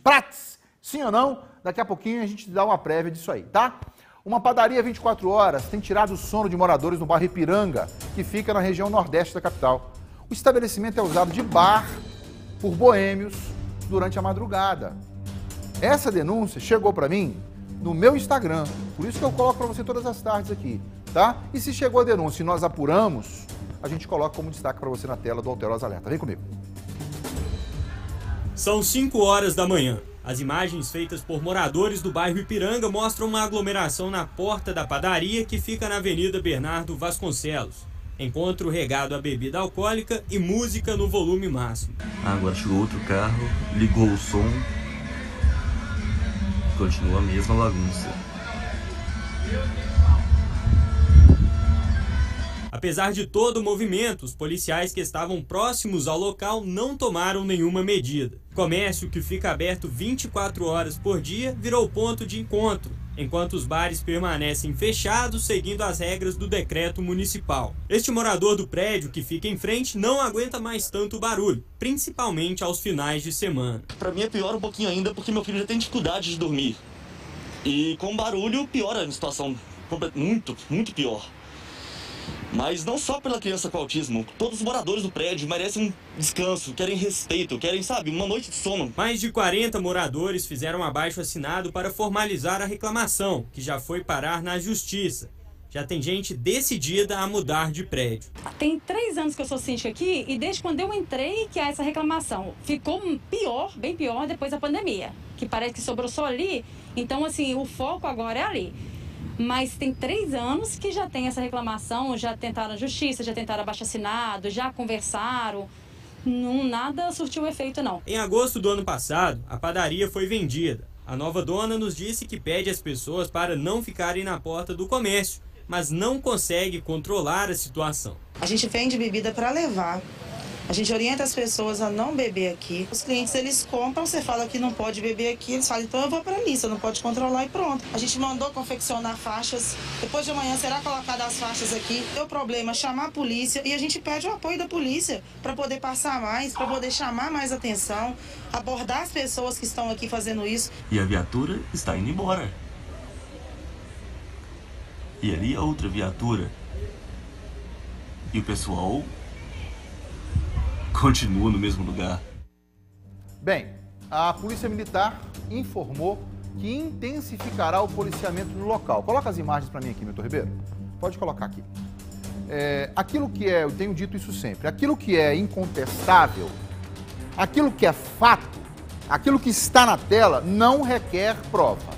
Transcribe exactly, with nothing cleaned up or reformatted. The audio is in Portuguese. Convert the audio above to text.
Prats! Sim ou não? Daqui a pouquinho a gente dá uma prévia disso aí, tá? Uma padaria vinte e quatro horas tem tirado o sono de moradores no bairro Ipiranga, que fica na região nordeste da capital. O estabelecimento é usado de bar por boêmios durante a madrugada. Essa denúncia chegou para mim no meu Instagram, por isso que eu coloco para você todas as tardes aqui, tá? E se chegou a denúncia e nós apuramos, a gente coloca como destaque para você na tela do Alterosa Alerta. Vem comigo. São cinco horas da manhã. As imagens feitas por moradores do bairro Ipiranga mostram uma aglomeração na porta da padaria que fica na Avenida Bernardo Vasconcelos. Encontro regado a bebida alcoólica e música no volume máximo. Agora chegou outro carro, ligou o som, continua a mesma bagunça. Apesar de todo o movimento, os policiais que estavam próximos ao local não tomaram nenhuma medida. O comércio, que fica aberto vinte e quatro horas por dia, virou ponto de encontro, enquanto os bares permanecem fechados, seguindo as regras do decreto municipal. Este morador do prédio, que fica em frente, não aguenta mais tanto barulho, principalmente aos finais de semana. Para mim é pior um pouquinho ainda, porque meu filho já tem dificuldade de dormir. E com barulho piora a situação, muito, muito pior. Mas não só pela criança com autismo, todos os moradores do prédio merecem um descanso, querem respeito, querem, sabe, uma noite de sono. Mais de quarenta moradores fizeram abaixo-assinado para formalizar a reclamação, que já foi parar na justiça. Já tem gente decidida a mudar de prédio. Tem três anos que eu sou síndica aqui e desde quando eu entrei que há essa reclamação. Ficou pior, bem pior depois da pandemia, que parece que sobrou só ali. Então, assim, o foco agora é ali. Mas tem três anos que já tem essa reclamação, já tentaram a justiça, já tentaram abaixo-assinado, já conversaram, não, nada surtiu efeito não. Em agosto do ano passado, a padaria foi vendida. A nova dona nos disse que pede às pessoas para não ficarem na porta do comércio, mas não consegue controlar a situação. A gente vende bebida para levar. A gente orienta as pessoas a não beber aqui. Os clientes, eles compram, você fala que não pode beber aqui, eles falam, então eu vou para ali, você não pode controlar e pronto. A gente mandou confeccionar faixas, depois de amanhã será colocada as faixas aqui. O problema é chamar a polícia e a gente pede o apoio da polícia para poder passar mais, para poder chamar mais atenção, abordar as pessoas que estão aqui fazendo isso. E a viatura está indo embora. E ali a outra viatura. E o pessoal continua no mesmo lugar. Bem, a Polícia Militar informou que intensificará o policiamento no local. Coloca as imagens para mim aqui, Milton Ribeiro. Pode colocar aqui. É, aquilo que é, eu tenho dito isso sempre, aquilo que é incontestável, aquilo que é fato, aquilo que está na tela, não requer prova.